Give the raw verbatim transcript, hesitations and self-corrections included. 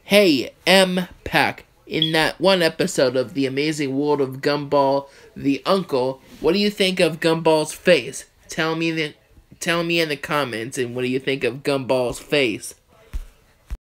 Hey, M. Pack, in that one episode of The Amazing World of Gumball the Uncle, what do you think of Gumball's face? Tell me the, tell me in the comments, and what do you think of Gumball's face?